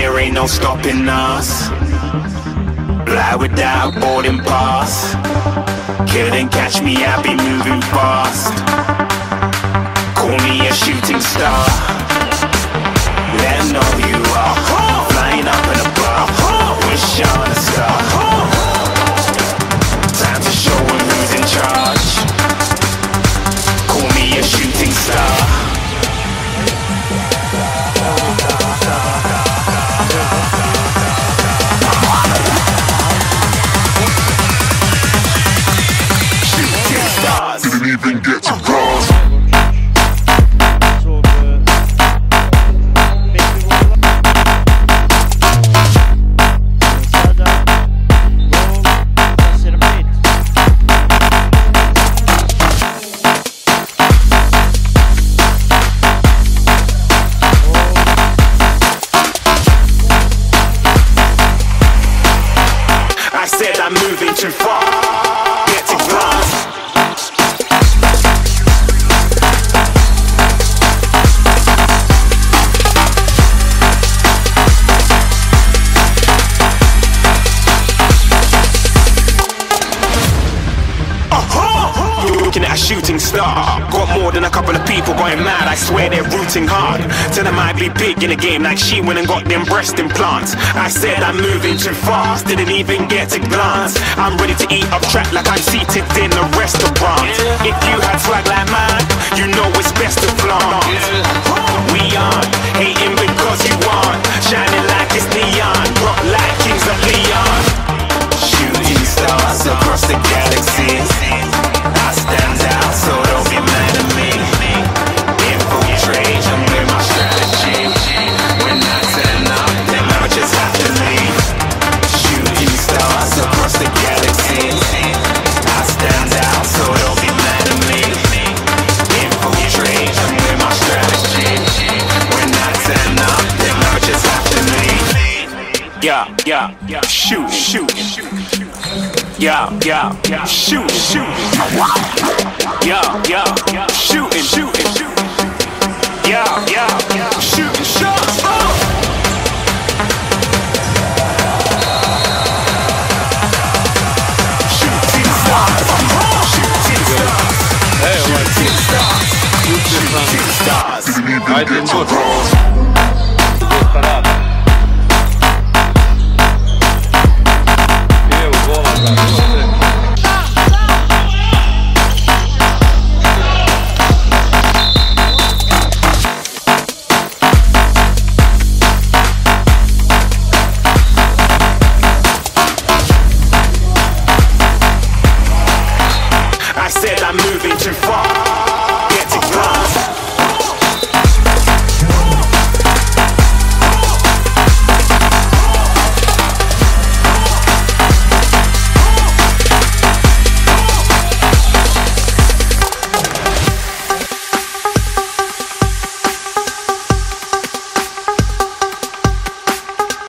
there ain't no stopping us. Fly without boarding pass. Couldn't catch me, I be moving fast. Call me a shooting star. Let 'em know who you are. Flying up in a bar. Wish on a star. Time to show 'em who's in charge. Call me a shooting star. Shooting stars. Didn't even get to cross. I said I'm moving too far. Get to glass. Looking at a shooting star. Got more than a couple of people going mad. I swear they're rooting hard. Tell them I'd be big in the game like she went and got them breast implants. I said I'm moving too fast. Didn't even get to glance. I'm ready to eat up track like I'm seated in a restaurant. If you had swag like mine, you know it's best to flaunt. We aren't hating because you aren't. Shining like it's neon. Rock like kings of Leon. Shooting stars across the galaxy. I stand out, so don't be mad at me. Infiltrate, I'm with my strategy. When I turn up, then I just have to leave. Shooting stars across the galaxy. I stand out, so don't be mad at me. Infiltrate, I'm with my strategy. When I turn up, then I just have to leave. Yeah, shoot. Yeah, shoot. Yeah, shooting. Yeah, shooting shots. Shooting stars. Ajdin Bočić. I said I'm moving too far.